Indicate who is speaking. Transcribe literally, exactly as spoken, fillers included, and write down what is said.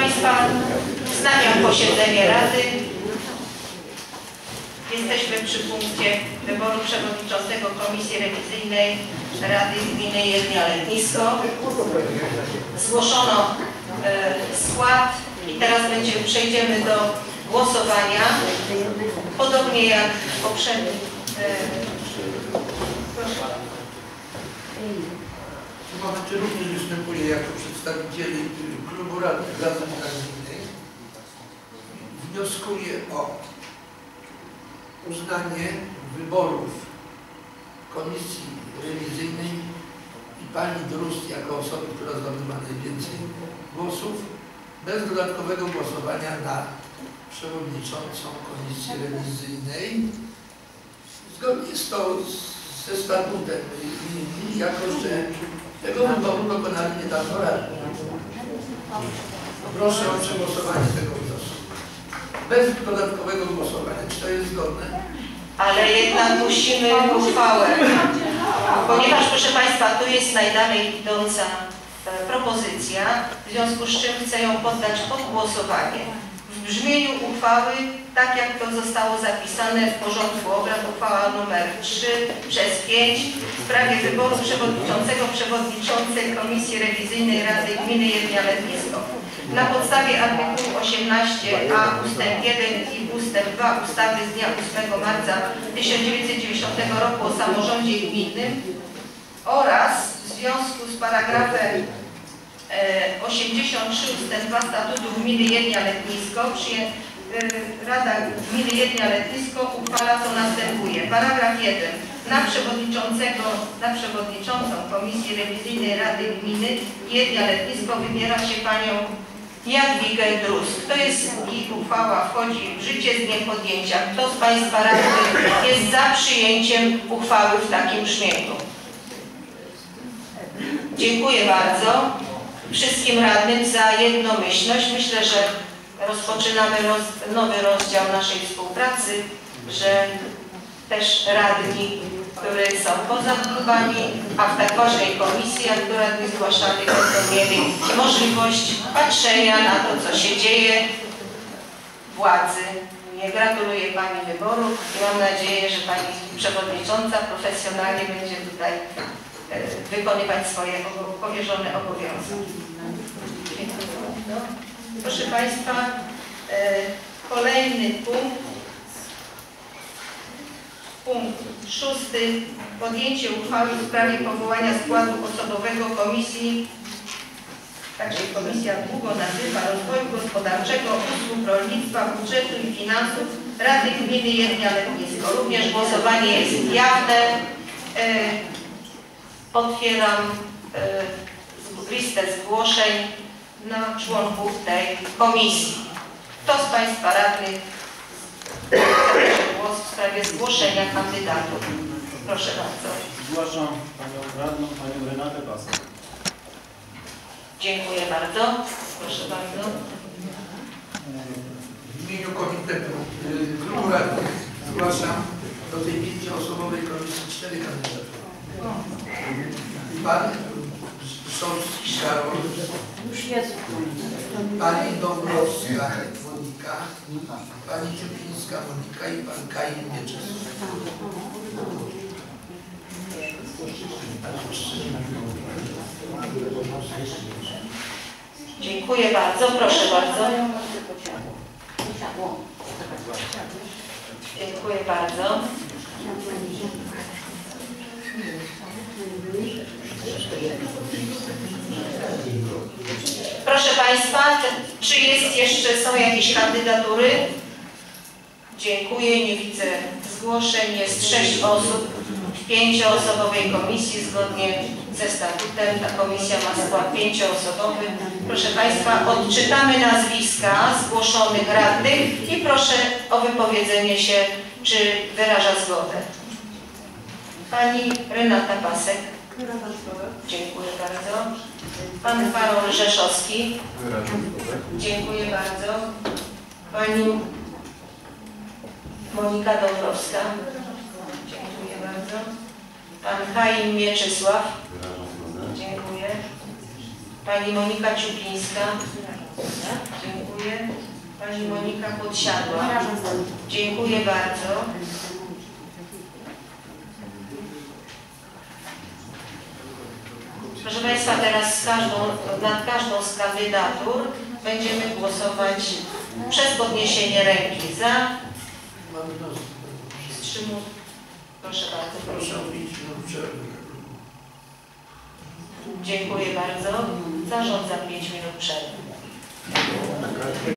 Speaker 1: Państwa, wznawiam posiedzenie Rady. Jesteśmy przy punkcie wyboru przewodniczącego Komisji Rewizyjnej Rady Gminy Jelnia-Letnisko. Zgłoszono e, skład i teraz będziemy, przejdziemy do głosowania. Podobnie jak w poprzednim. E, proszę.
Speaker 2: W tym momencie również występuję jako przedstawiciel klubu radnych Rady Gminnej. Wnioskuję o uznanie wyborów Komisji Rewizyjnej i pani Drust jako osoby, która zdobyła najwięcej głosów, bez dodatkowego głosowania na przewodniczącą Komisji Rewizyjnej. Zgodnie z to ze statutem i jako, że tego wyboru dokonali niedawno radni. Proszę o przegłosowanie tego wniosku. Bez dodatkowego głosowania. Czy to jest zgodne?
Speaker 1: Ale jednak musimy uchwałę, ponieważ, proszę Państwa, tu jest najdalej idąca propozycja, w związku z czym chcę ją poddać pod głosowanie. W brzmieniu uchwały, tak jak to zostało zapisane w porządku obrad, uchwała numer trzy przez pięć w sprawie wyboru przewodniczącego, przewodniczącej Komisji Rewizyjnej Rady Gminy Jelnia-Letnisko. Na podstawie artykułu osiemnaście a ustęp jeden i ustęp dwa ustawy z dnia ósmego marca tysiąc dziewięćset dziewięćdziesiątego roku o samorządzie gminnym oraz w związku z paragrafem osiemdziesiąt trzy ustęp dwa Statutu Gminy Jelnia-Letnisko Rada Gminy Jelnia-Letnisko uchwala, co następuje. Paragraf jeden. Na przewodniczącego, na przewodniczącą Komisji Rewizyjnej Rady Gminy Jelnia-Letnisko wybiera się panią Jadwigę Drust. To jest i uchwała wchodzi w życie z dniem podjęcia. Kto z Państwa radnych jest za przyjęciem uchwały w takim brzmieniu? Dziękuję bardzo wszystkim radnym za jednomyślność. Myślę, że rozpoczynamy roz, nowy rozdział naszej współpracy, że też radni, którzy są poza klubami, a w tak ważnej komisji, jak do radnych zgłaszanych, będą mieli możliwość patrzenia na to, co się dzieje władzy. Ja gratuluję Pani wyboru i mam nadzieję, że Pani Przewodnicząca profesjonalnie będzie tutaj wykonywać swoje powierzone obowiązki. Proszę Państwa, kolejny punkt, punkt szósty, podjęcie uchwały w sprawie powołania składu osobowego Komisji, także Komisja długo nazywa Rozwoju Gospodarczego, Usług Rolnictwa, Budżetu i Finansów Rady Gminy Jelnia-Letnisko. Również głosowanie jest jawne. Otwieram y, listę zgłoszeń na członków tej komisji. Kto z Państwa radnych zabierze głos w sprawie zgłoszenia kandydatów? Proszę bardzo.
Speaker 3: Zgłaszam Panią Radną, Panią Renatę Pasek.
Speaker 1: Dziękuję bardzo. Proszę bardzo.
Speaker 2: W imieniu Komitetu Klubu Radnych zgłaszam do tej pięcioosobowej komisji cztery kandydatury. Pan Szorski Karol, Pani Dąbrowska Monika, Pani Ciupińska Monika i Pan Kain Mieczysław.
Speaker 1: Dziękuję bardzo. Proszę bardzo. Dziękuję bardzo. Proszę Państwa, czy jest jeszcze, są jakieś kandydatury? Dziękuję, nie widzę zgłoszeń. Jest sześć osób w pięcioosobowej komisji. Zgodnie ze statutem ta komisja ma skład pięcioosobowy. Proszę Państwa, odczytamy nazwiska zgłoszonych radnych i proszę o wypowiedzenie się, czy wyraża zgodę. Pani Renata Pasek. Dziękuję bardzo. Pan Karol Rzeszowski. Dziękuję bardzo. Pani Monika Dąbrowska. Dziękuję bardzo. Pan Kain Mieczysław. Dziękuję. Pani Monika Ciupińska. Pani Monika Podsiadła. Dziękuję bardzo. Proszę Państwa, teraz z każdą, nad każdą z kandydatur będziemy głosować przez podniesienie ręki za.
Speaker 2: Mamy wniosek.
Speaker 1: Wstrzymu. Proszę bardzo.
Speaker 2: Proszę o pięć minut przerwy.
Speaker 1: Dziękuję bardzo. Zarządzam pięć minut przerwy.